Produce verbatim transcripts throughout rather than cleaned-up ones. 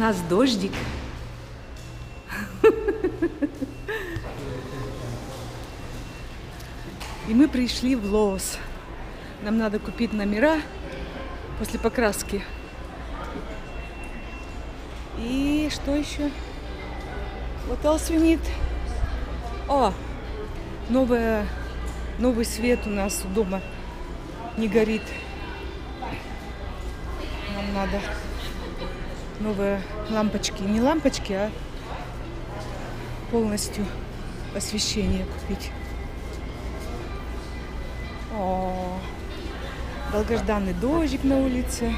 нас дождик. И мы пришли в Лоос. Нам надо купить номера после покраски. И что еще? What else we need? О, новая, новый свет у нас у дома не горит. Нам надо новые лампочки. Не лампочки, а полностью освещение купить. О, долгожданный дождик на улице.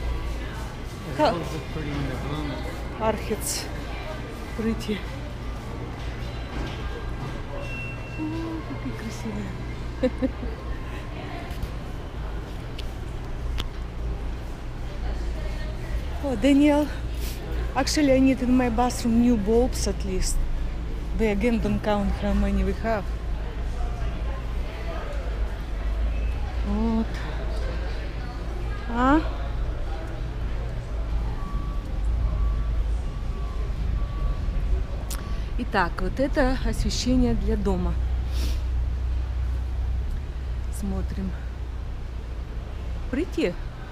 Архец. Прыти. О, какие красивые. Oh, Daniel, actually I need in my bathroom new bulbs at least. They again don't count how many we have. Вот. А? Итак, вот это освещение для дома. Смотрим. Pretty.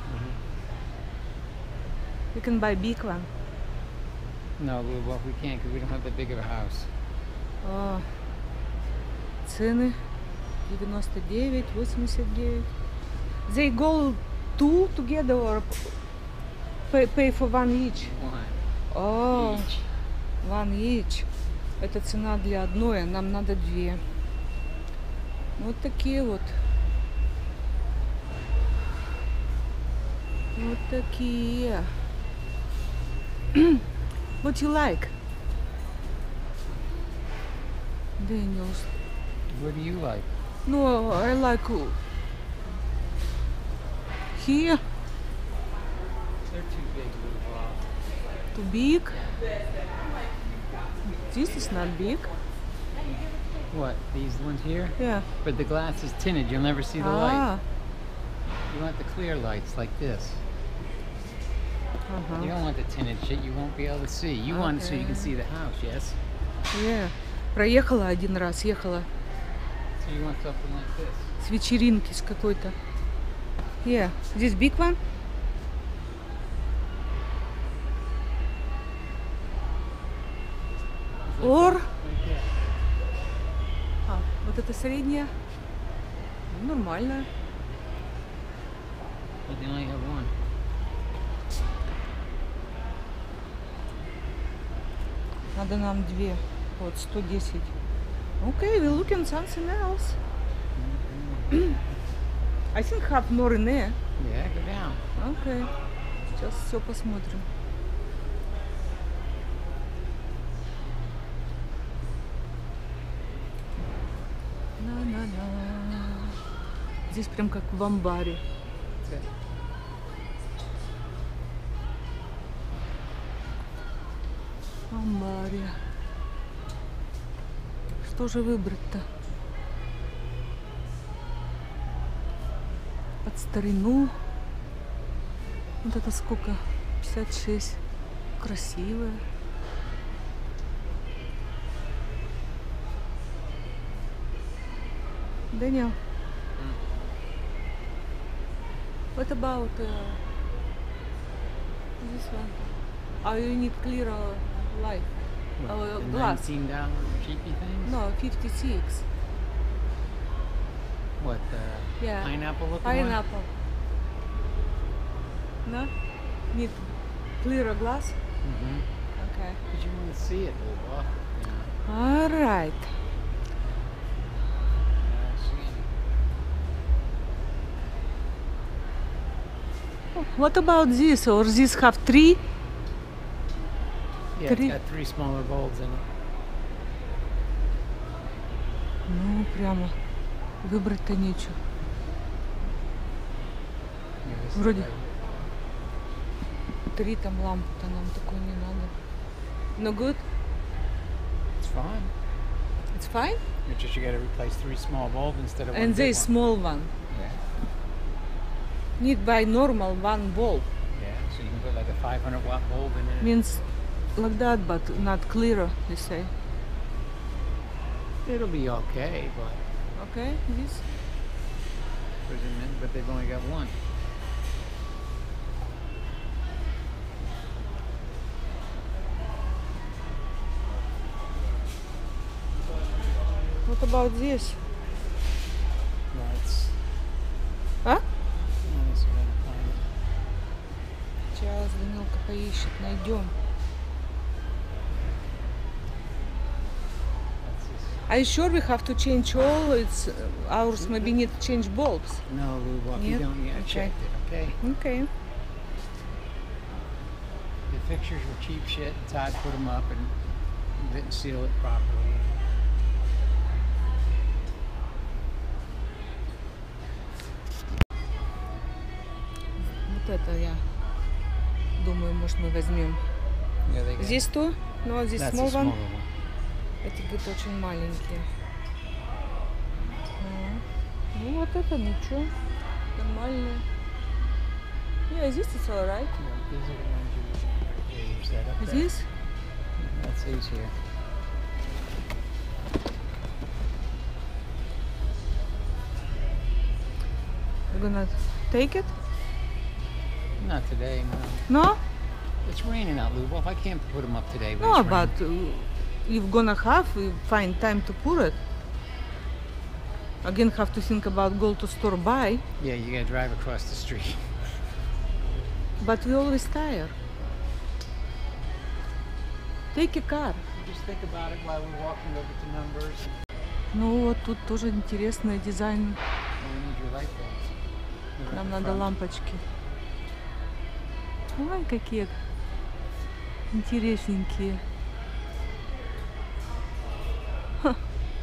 We can buy big one. No, well, we can't because we don't have that big of a house. О, цены девяносто девять, восемьдесят девять. They go two together or pay, pay for one each? One. О, Each. one each. Это цена для одной, а нам надо две. Вот такие вот. Вот такие. What you like? Daniels. What do you like? No, I like here. They're too big, Lou. Too big. This is not big. What? These ones here? Yeah. But the glass is tinted. You'll never see the light. Ah. You want the clear lights like this. You Ага. don't want the tinted shit. You won't be able to see. You want it so you can see the house, yes? Yeah. Проехала один раз, ехала So you want something like this. с вечеринки с какой-то. Yeah. This big one? Or? А, вот это средняя. Ну, нормальная. But they only have one. Надо нам две. Вот, сто десять. Okay, we're looking something else. I think have more in there. Yeah, go down. Okay. Сейчас все посмотрим. На-на-на. Здесь прям как в амбаре. That's it. Амбаре. Что же выбрать-то? Под старину. Вот это сколько? пятьдесят шесть. Красивая. Daniel. What about uh, this one? Oh, you need clear uh, light. What, Oh, the glass. nineteen dollar cheapy things? No, fifty-six. What, the Yeah. pineapple looking one? Pineapple. No? Need clear glass? Mm-hmm. Okay. Because you want to see it, little off. Yeah. All right. What about this? Or this have three? Yeah, Three. it's got three smaller bulbs in it. Ну, прямо выбрать-то нечего. Yeah, this is Вроде. right. Три там лампы-то нам такой не надо. No good? It's fine. It's fine? It's just you got to replace three small bulbs instead of one And big this one. small one. Yeah. Need buy normal one bulb. Yeah, so you can put like a five hundred watt bulb in it. Means like that, but not clearer, you say. It'll be okay, but Okay, this. but they've only got one. What about this? Lights. А? Let me see if I can find it. Сейчас Данилка поищет, найдем. That's this. Are you sure we have to change all? It's uh, ours maybe need to change bulbs. No, Lou, well, if you Yep. don't, yeah, I Okay. checked it, okay? Okay. The fixtures were cheap shit. Todd put them up and didn't seal it properly. Вот это я думаю, может мы возьмем. Yeah, they got Здесь то, но здесь That's small a smaller one. one. Эти говорит очень маленькие. А, Ну вот это ничего, нормально. Yeah, this is alright. Yeah, these are the ones you yeah, you set up there. Здесь? That's these here. We're gonna take it? Not today, no. No? It's raining out, Lou. Well, if I can't put them up today, but No, it's but raining. uh, you're gonna have you find time to put it. Again, have to think about go to store buy, Yeah, you gotta drive across the street. but we always tired. Take a car. Just think about it while we're walking over to numbers. Ну вот тут тоже интересный дизайн. And we need your light bulbs. They're at Нам the надо front. лампочки. Ой, какие интересненькие. Ха.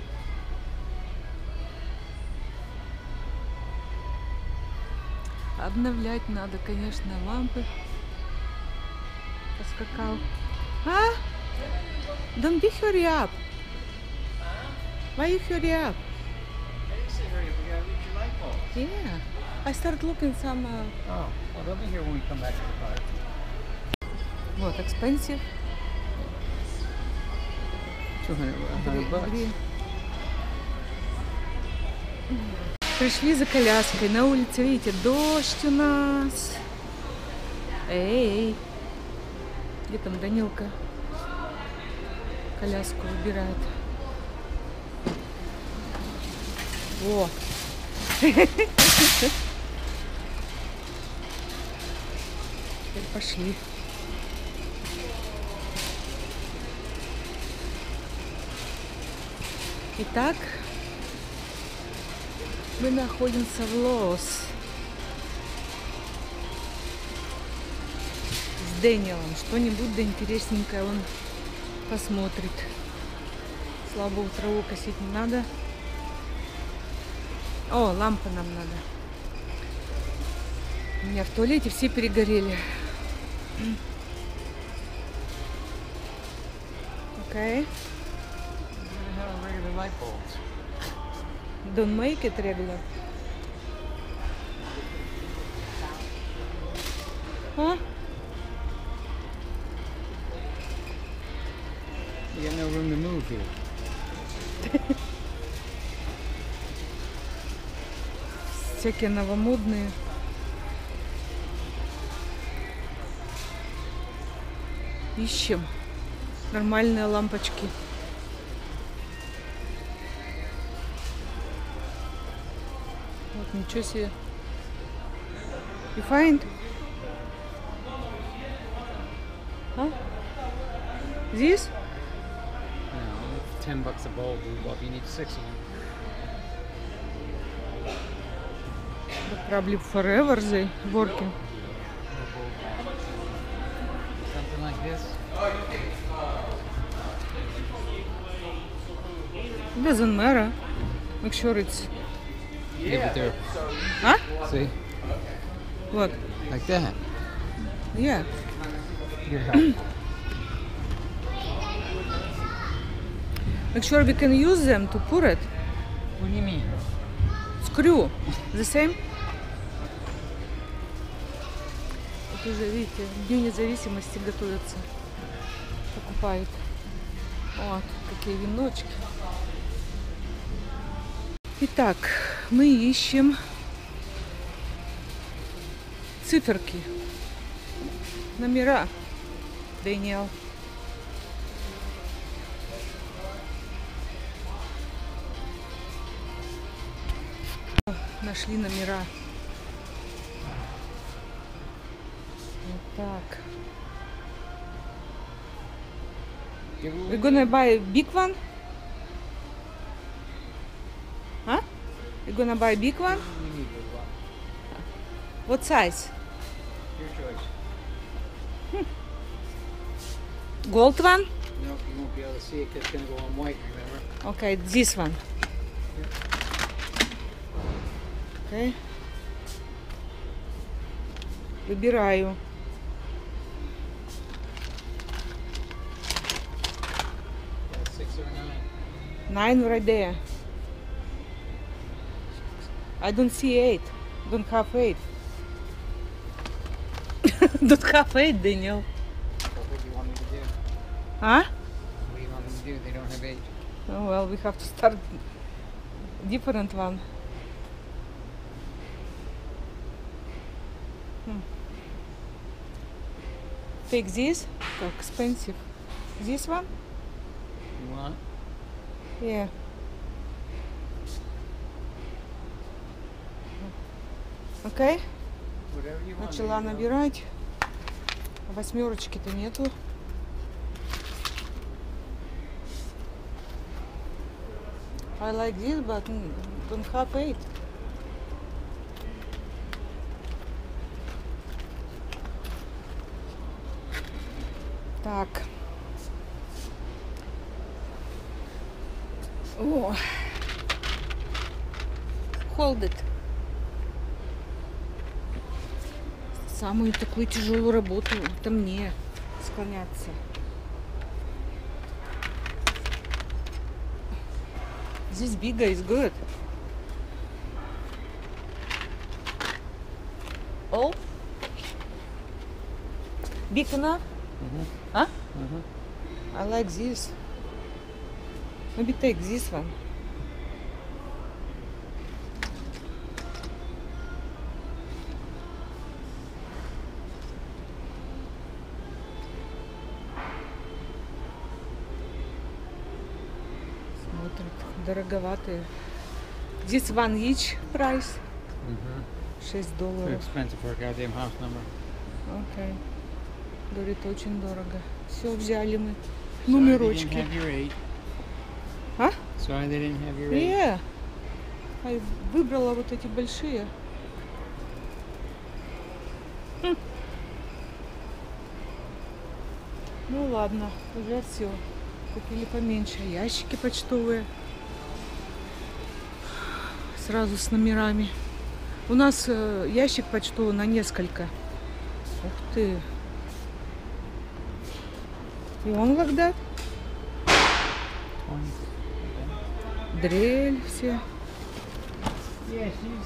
Обновлять надо, конечно, лампы. Поскакал. А? Don't be hurry up. Why you hurry up? I didn't say hurry up. We gotta reach your light bulbs. Yeah. I start looking some. Uh, Oh, well, they'll be here when we come back to the car. вот, expensive. two hundred, one hundred bucks. Две. Пришли за коляской. На улице, видите, дождь у нас. Эй, где там Данилка? Коляску выбирает. О! Теперь пошли. Итак, мы находимся в Лос с Дэниелом. Что-нибудь да интересненькое он посмотрит. Слабо траву косить не надо. О, лампы нам надо. У меня в туалете все перегорели. Окей. Okay. We're gonna have regular light bulbs. Don't make it regular. Huh? You got no room to move here. Всякие новомодные. Ищем нормальные лампочки. Вот, ничего себе. You find? Huh? This? No, ten bucks a bulb, Lou. Well, you need six of them. Probably forever they working. Something like this. Doesn't matter. Make sure it's. Yeah, but they're, Huh? see, What? like that. Yeah. Your help. Make sure we can use them to put it. What do you mean? Screw. The same? Вот уже, видите, к Дню независимости готовятся. Покупают. Вот, какие веночки. Итак, мы ищем циферки. Номера. Дэниел. Нашли номера. Вот так. We're gonna buy a big one? Huh? You're gonna buy a big one? We need a one. What size? Your choice. Gold one? No, you won't be able to see it because it's going to go on white, remember? Okay, this one. Okay. Выбираю. Yeah, six or nine. Nine right there. I don't see eight. Don't have eight. Don't have eight, Daniel. So what do you want me to do? Huh? What do you want me to do? They don't have eight. Oh, well, we have to start different one. Hmm. Take this. So expensive. This one? You want? Yeah. Okay. Whatever you want. Начала there you go. набирать. Восьмерочки-то нету. I like this, but mm, don't have eight. Так. О. Hold it. Самую такую тяжелую работу это мне склоняться. This bigger is good. Oh, big enough? Mhm. Huh? Mhm. I like this. Maybe take this one. Смотрит, дороговатые. This one each price? Mhm. шесть Too долларов. expensive for a goddamn house number. Окей. Говорит, очень дорого. Все, взяли мы. Sorry they didn't Номерочки. have your eight. А? Sorry they didn't have your eight. Yeah. Ай, выбрала вот эти большие. Хм. Ну ладно, уже все. Купили поменьше. Ящики почтовые. Сразу с номерами. У нас э, ящик почтовый на несколько. Ух ты. И он когда? twenty. Дрель все. Yeah, she's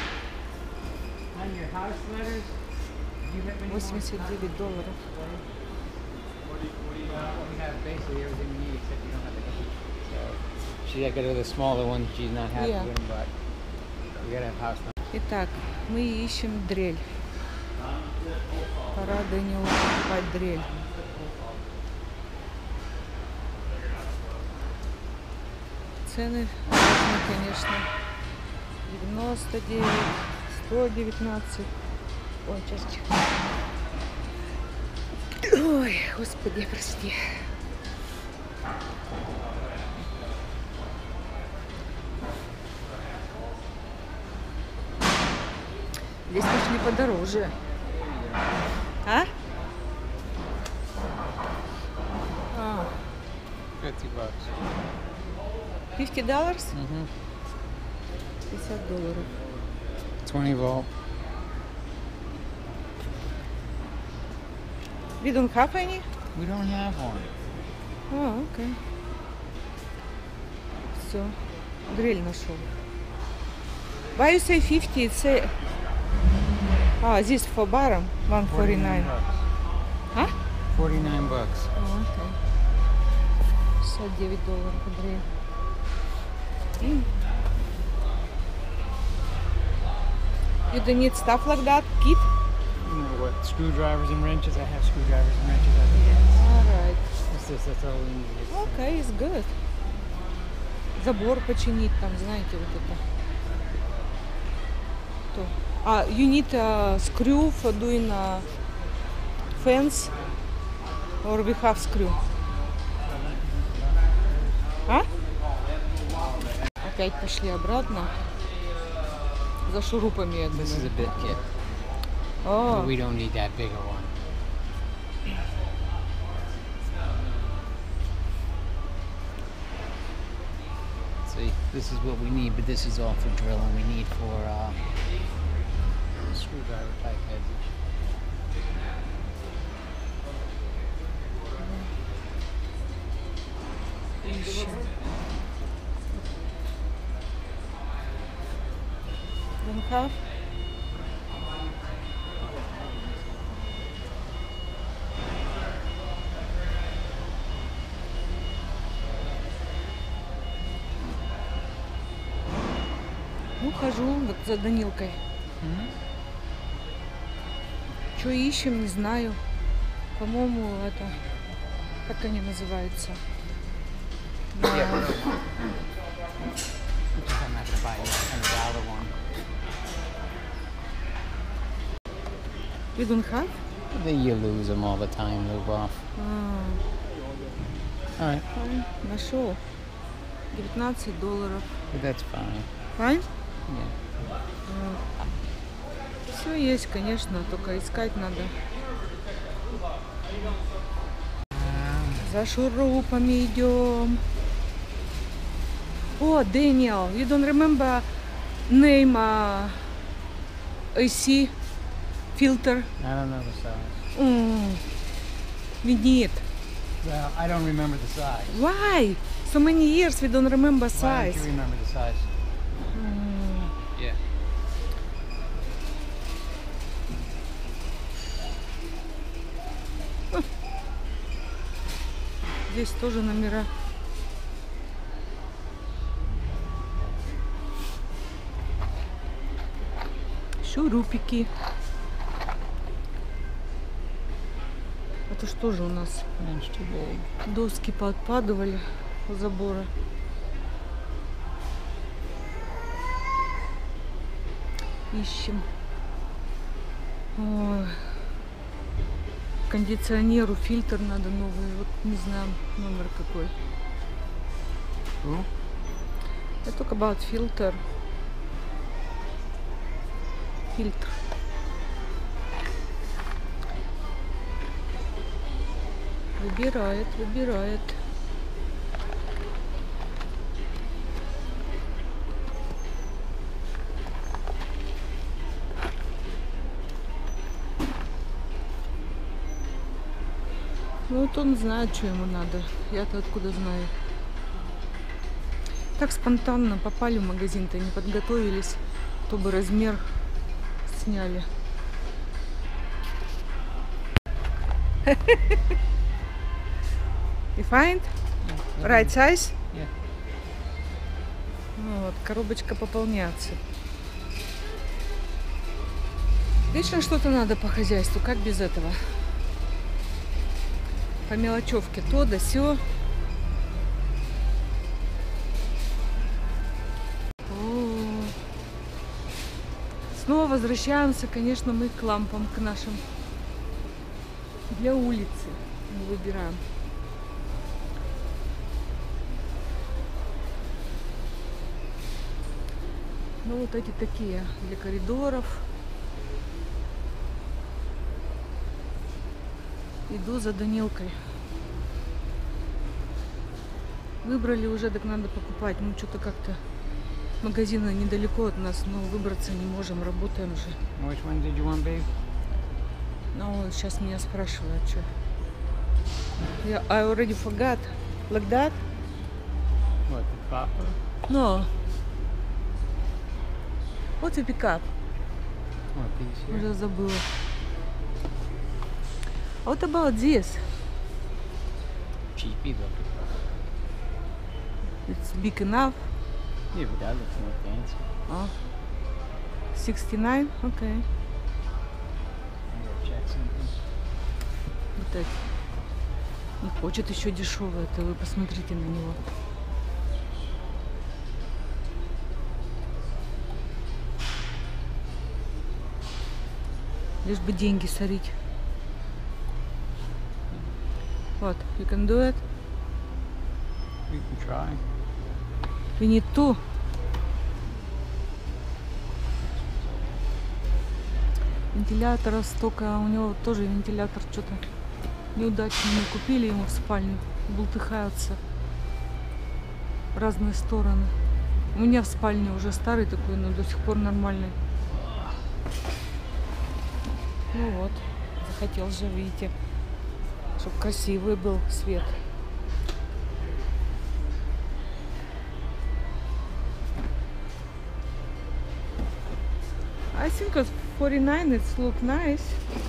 on your house letters. You have any more восемьдесят девять долларов. We have basically everything we need except you don't have the heat. So she got to go to the smaller one. She's not happy Yeah. with them, but we gotta have house numbers. Итак, мы ищем дрель. Пора Дэниелу покупать дрель. Цены разные, конечно. девяносто девять, сто девятнадцать. Ой, сейчас тихо. Ой, господи, прости. Здесь пошли подороже. А? А, Fifty bucks. fifty dollars? Mm-hmm. пятьдесят долларов. Twenty volt. We don't have any? We don't have one. А, окей. Все. Дрель нашел. Why you say fifty? It's a... Ah, this for bottom, one forty-nine. bucks. Huh? forty-nine bucks. Oh, okay. шестьдесят девять долларов, Андрей. Mm. You don't need stuff like that, kid? You know what? Screwdrivers and wrenches. I have screwdrivers and wrenches at the end. Alright. That's just that's all we need. It's, uh, Okay, it's good. Забор починить там, знаете, вот это. То. А, you need a screw for doing a fence? Or we have screw? А? Опять пошли обратно. За шурупами, я This is a думаю. bit kit. О, But we don't need that bigger one. See, this is what we need, but this is all for drilling. We need for uh, screwdriver type heads. ищем. Don't have? Ну, хожу вот за Данилкой. Что ищем, не знаю. По-моему, это... Как они называются? Да. Which I'm not gonna buy a hundred dollar one. You don't have? Then you lose them all the time, lube off. А, All right, файн. Нашел. девятнадцать долларов. but that's fine. Файн? Yeah. Все есть, конечно, только искать надо. За шурупами идем. О, Дэниел, you don't remember name uh, A C filter? I don't know the size. Mm. We need. Well, I don't remember the size. Why? So many years we don't remember Why size. don't you remember the size? Mm. Yeah. Здесь тоже номера. Шурупики. Это что же у нас? Inch too big. Доски подпадывали у забора. Ищем. Ой. Кондиционеру фильтр надо новый. Вот не знаю номер какой. Who? I talk about filter. Фильтр. Выбирает, выбирает. Ну вот он знает, что ему надо. Я-то откуда знаю. Так спонтанно попали в магазин-то, не подготовились, чтобы размер сняли. You find? Right size? Yeah. Ну вот, коробочка пополняется. Вечно что-то надо по хозяйству, как без этого? По мелочевке то да сё. О. Снова возвращаемся, конечно, мы к лампам, к нашим. Для улицы мы выбираем. Ну вот эти такие для коридоров. Иду за Данилкой. Выбрали уже, так надо покупать. Ну что-то как-то магазины недалеко от нас, но выбраться не можем, работаем же. Which one did you want, babe? Ну, сейчас меня спрашивают, что. Я I already forgot. Like that? What, the popper? No. What you pick up? More piece here. Уже забыла. What about this? Cheapy looking. It's big enough. Yeah, but that looks more fancy. Oh. sixty-nine? Okay. I gotta check something. Вот это. Не хочет еще дешевое, это вы посмотрите на него. Лишь бы деньги сорить. Вот, you can do it. We can try. We need two. Вентиляторов столько, а у него тоже вентилятор что-то неудачно мы купили ему в спальню. Бултыхаются в разные стороны. У меня в спальне уже старый такой, но до сих пор нормальный. Ну вот, захотел же, видите, чтобы красивый был свет. I think at forty-nine it's look nice.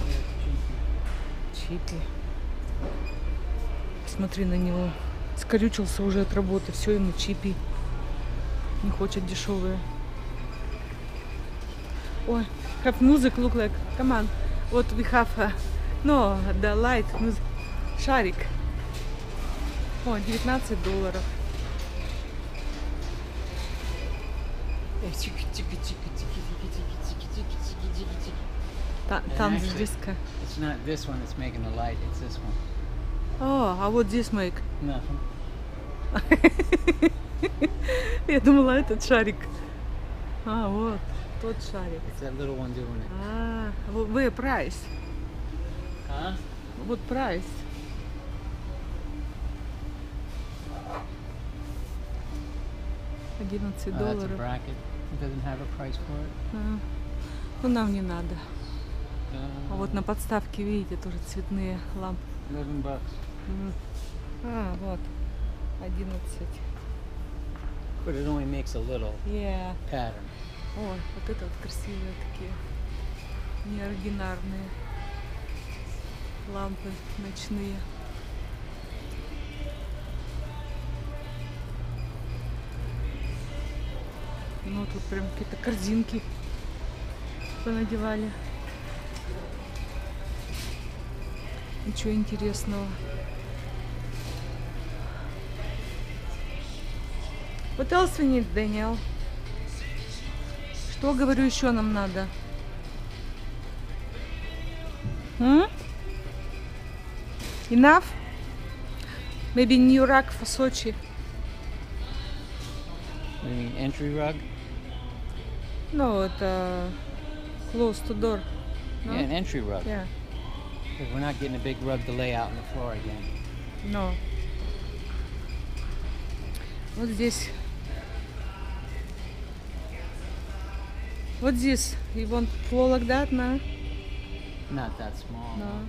Чипи. Смотри на него. Скорючился уже от работы. Все ему чипи. Не хочет дешевые. Ой, have music look like. Come on. What we have. Uh, no, the light. Music. Шарик. О, девятнадцать долларов. Та- Там actually- диска. It's not this one that's making the light, it's this one. О, а вот здесь make. Nothing. Я думала, этот шарик. А, вот, тот шарик. It's that little one doing it. А, вот вы прайс. Huh? Вот прайс. одиннадцать Oh, that's a долларов. bracket. It doesn't have a price for it. А, ну нам не надо. А Uh, вот на подставке, видите, тоже цветные лампы. eleven bucks. Мгм. А, вот. одиннадцать. But it only makes a little Yeah. pattern. Ой, вот это вот красивые такие. Неординарные лампы ночные. Ну, тут прям какие-то корзинки понадевали. Ничего интересного. What else we need, Daniel? Что, говорю, еще нам надо? М? Enough? Maybe new rug for Sochi. What do you mean, entry rug? No, это close to door. No? Yeah, an entry rug. Yeah. Because we're not getting a big rug to lay out on the floor again. No. Вот здесь. Вот здесь. You want floor like that, no? Not that small. No.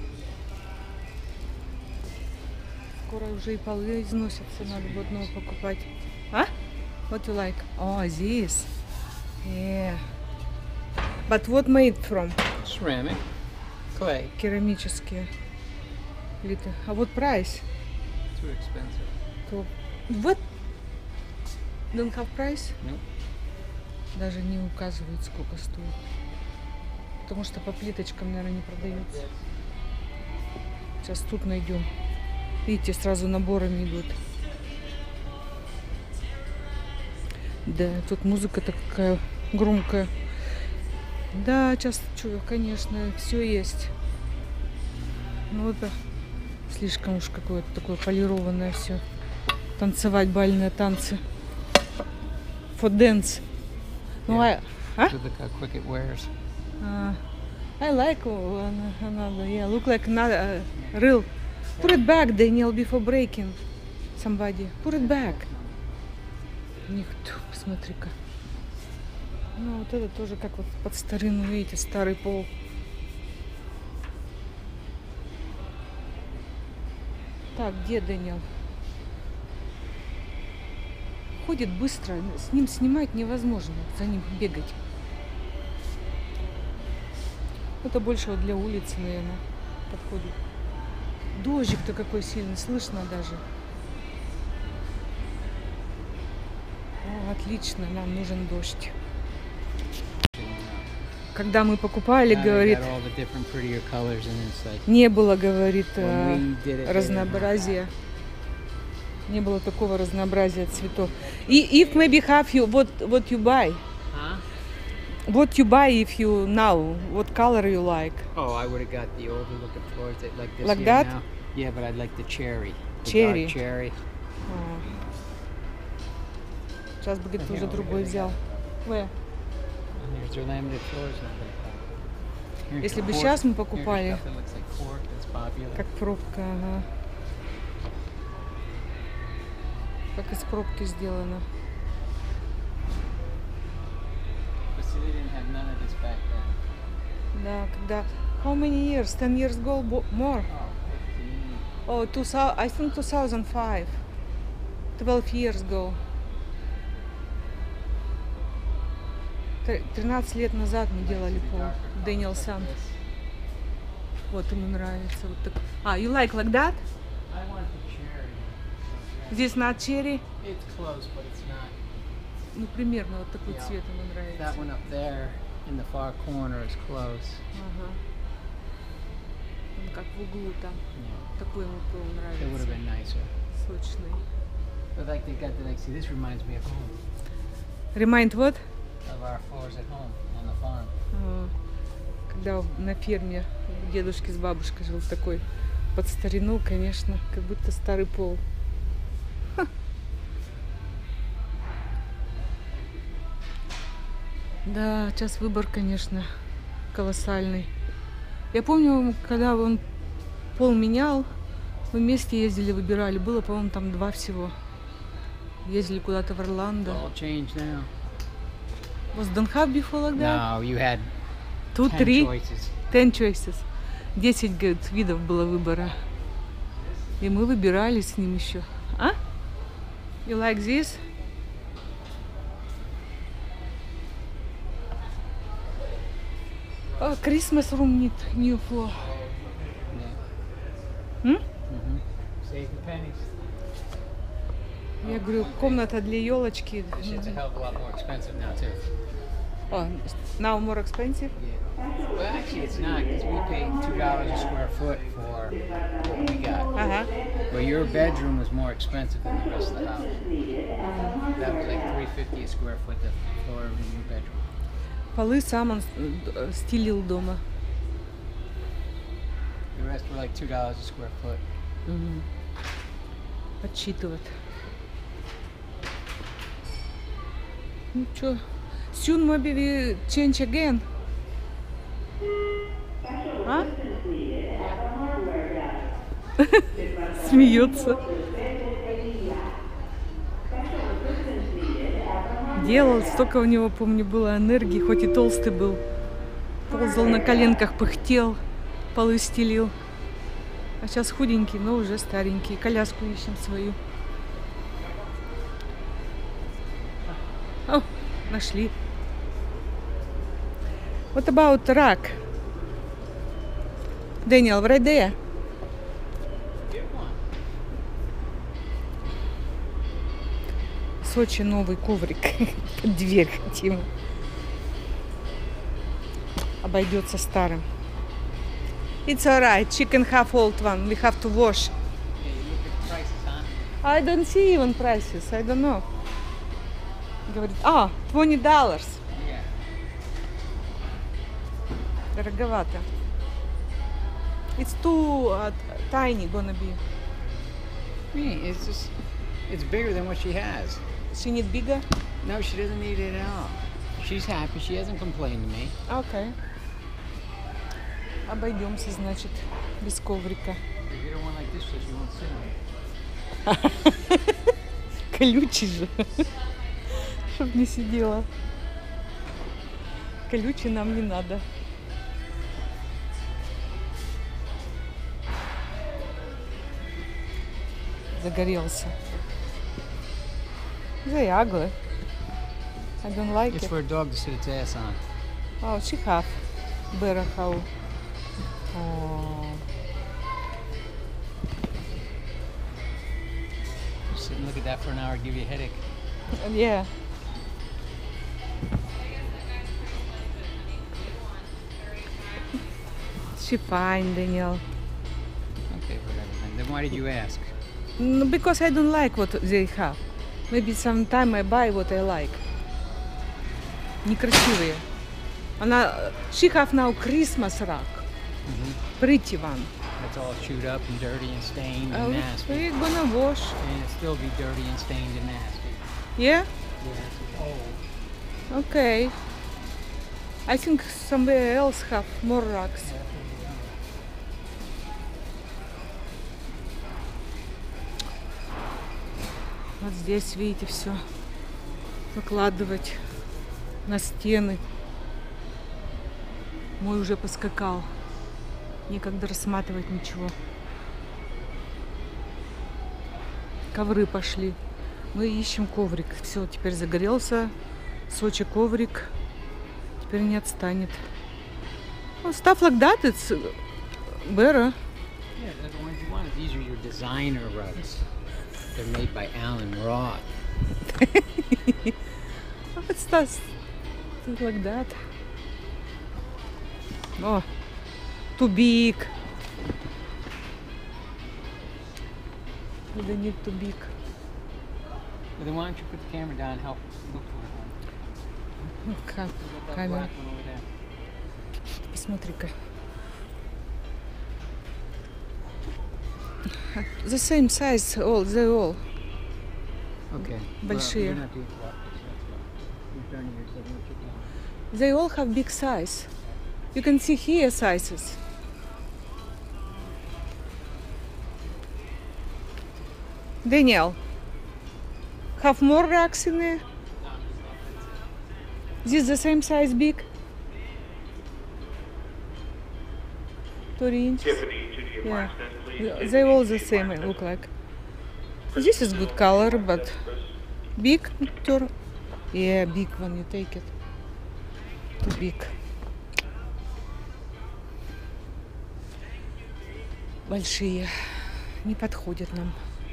Скоро уже и полы износятся, надо будет новый покупать. А? What you like? Oh, this. Yeah. But what made from? Ceramic. Clay. Керамические плиты. А вот прайс. Too expensive. То... What? Don't have price? Nope. Даже не указывают, сколько стоит. Потому что по плиточкам, наверное, не продается. Сейчас тут найдем. Видите, сразу наборами идут. Да, тут музыка такая громкая. Да, сейчас, чё, конечно, все есть. Ну это слишком уж какое-то такое полированное все. Танцевать бальные танцы. For dance. Ну, Yeah. а? Look how quick it wears. Uh, I like uh, another, yeah, look like another uh, real. Put it back, Daniel, before breaking somebody. Put it back. Никто, посмотри-ка. Ну, вот это тоже как вот под старину, видите, старый пол. Так, где Дэниел? Ходит быстро, с ним снимать невозможно, за ним бегать. Это больше вот для улицы, наверное, подходит. Дождик-то какой сильный, слышно даже. О, отлично, нам нужен дождь. Когда мы покупали, Now they говорит, got all the different prettier colors, and it's like не было, говорит, when э, we did it, they didn't have разнообразия. Не было такого разнообразия цветов. И if maybe have you, what, what you buy? Huh? What you buy if you now? What color you like? Oh, I would have got the older looking floors that like this Like here that? now. Yeah, but I'd like the cherry. The Cherry. dark cherry. А. Сейчас бы, говорит, Yeah, уже we другой really взял. Where? And there's your laminated floors now. Here's Если the бы cork. сейчас мы Here's your покупали, stuff that looks like cork that's popular. как пробка, ага. Как из пробки сделано. But see, they didn't have none of this back then. Да, когда... How many years? Ten years ago? bo- More? Oh, fifteen. Oh, two thousand, I think two thousand five. Twelve years ago. Тр- тринадцать лет назад мы делали пол. Дэниел сам. Вот ему нравится. Вот так. А, you like like that? I want the cherry. Здесь not cherry? It's close, but it's not. Ну, примерно вот такой Yeah. цвет ему нравится. That one up there in the far corner is close. Ага. Он как в углу там. Yeah. Такой ему пол It would have нравится. been nicer. Сочный. But like they got the like, see, this reminds me of home, Remind what? of our floors at home on the farm. А, Когда на ферме у дедушки с бабушкой жил такой под старину, конечно, как будто старый пол. Ха. Да, сейчас выбор, конечно, колоссальный. Я помню, когда он пол менял, мы вместе ездили, выбирали. Было, по-моему, там два всего. Ездили куда-то в It's Орландо. all changed now. Was don't have before like that? No, you had Two, ten three, choices. ten choices. Десять, говорит, видов было выбора. И мы выбирали с ним еще. А? You like this? Oh, Christmas room need new floor. Yeah. М? Mm-hmm. Save the pennies. Я говорю, комната для елочки. This shit's a hell of a lot more expensive now too. Oh, now more expensive? Yeah. Well, actually, it's not because we paid two dollars a square foot for what we got. Ага. But your bedroom was more expensive than the rest of the house. That was like three fifty a square foot, the floor in your bedroom. Полы сам он э, стелил дома. The rest were like two dollars a square foot. Мгм. Подсчитывать. Ну чё, soon maybe we change again. А? Смеется. Делал, столько у него, помню, было энергии, хоть и толстый был. Ползал на коленках, пыхтел, полы стелил. А сейчас худенький, но уже старенький. Коляску ищем свою. О, нашли. What about rack? Daniel, right there. В Сочи новый коврик под дверь хотим. Обойдется старым. It's alright. Chicken half old one. We have to wash. Yeah, you look at the prices, huh? I don't see even prices. I don't know. Говорит, а, twenty dollars. Yeah. Дороговато. It's too uh, tiny gonna be. Yeah, it's just, it's bigger than what she has. She need bigger? No, she doesn't need it at all. She's happy. She hasn't complained to me. Окей. Обойдемся, значит, без коврика. If you don't want like this, so she won't sit on it. Колючий же. Чтоб не сидела. Колючий нам не надо. Загорелся. They ugly. I don't like It's it. for a dog to sit its ass on. Oh, she have. Berahau. Oh. Sit and look at that for an hour, give you a headache. Yeah. She fine, Danielle. Okay, whatever then. Then why did you ask? No, because I don't like what they have. Maybe sometime I buy what I like. Некрасивые. Она, she have now Christmas rug. Pretty one. It's all chewed up and dirty and stained and Uh, nasty. we're gonna wash. And it'll still be dirty and stained and nasty. Yeah? Yeah, it's old. Okay. I think somewhere else have more rugs. Вот здесь, видите, все выкладывать на стены. Мой уже поскакал. Некогда рассматривать ничего. Ковры пошли. Мы ищем коврик. Все, теперь загорелся. Сочи коврик. Теперь не отстанет. Oh, stuff like that, it's better. Yeah, they're the ones you wanted. These are your designer rugs. They're made by Alan Roth. It's stuff like that. Oh, too big. We don't need too big. Well, then why don't you put the camera down and help look for it? Ну, ка- Look at that камера. black one over there. Посмотри-ка. The same size, all, they all. Okay. Большие. Well, you're not doing black, so that's why. You're turning yourself into a camera. They all have big size. You can see here sizes. Daniel, have more racks in there? This the same size big? thirty inches? Tiffany to the Yeah. apartment, please. They all the same, it look like. This is good color, but big? Tur- Yeah, big when you take it. Too big. Большие. Не подходят нам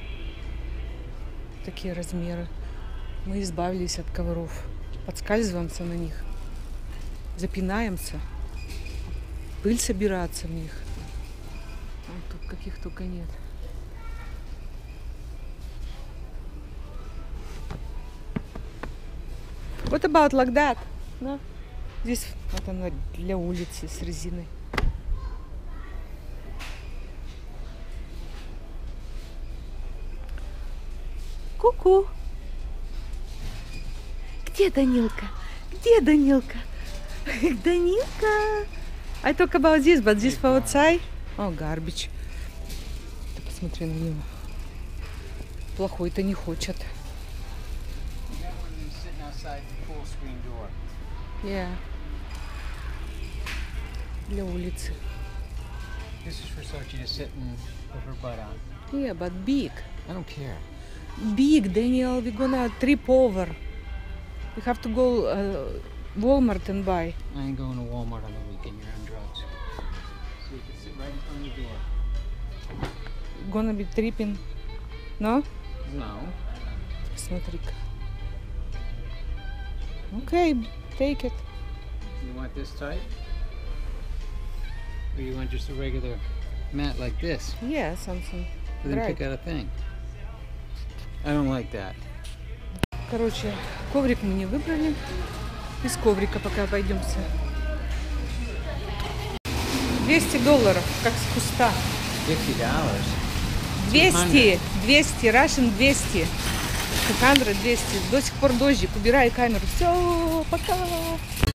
такие размеры. Мы избавились от ковров. Подскальзываемся на них. Запинаемся. Пыль собирается в них. А тут каких только нет. What about like that? No? Здесь вот оно для улицы с резиной. Ку-ку. Где Данилка? Где Данилка? Данилка. I talk about this, but this for outside. Oh, garbage. Ты посмотри на него. Плохой-то не хочет. You got one of these sitting outside the full screen door. Yeah. Для улицы. This is for Sochi to sit and put her butt on. Yeah, but big. I don't care. Big, Daniel. We're gonna trip over. We have to go uh, Walmart and buy. I ain't going to Walmart on the weekend. You're on drugs. So you can sit right in front of the door. Gonna be tripping. No? No. Смотри-ка. Okay, take it. You want this tight? Or you want just a regular mat like this? Yeah, something. Then Right. pick out a thing. I don't like that. Короче, коврик мы не выбрали. Из коврика пока обойдемся. двести долларов, как с куста. Fifty dollars. двести, двести, Russian двести. двести, двести. До сих пор дождик. Убирай камеру. Все, пока.